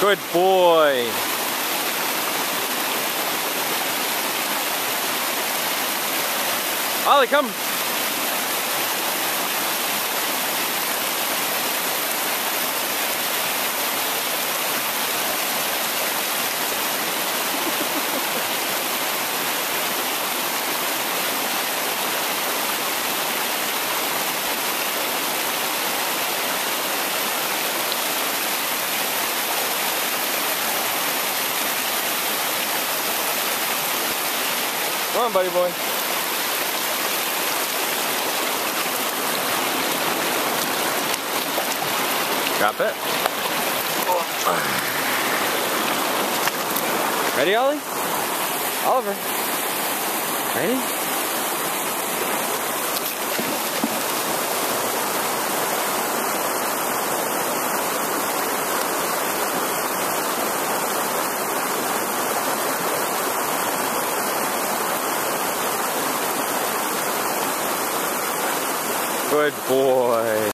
Good boy. Ollie, come. Come on, buddy boy. Drop it. Ready, Ollie? Oliver. Ready? Good boy.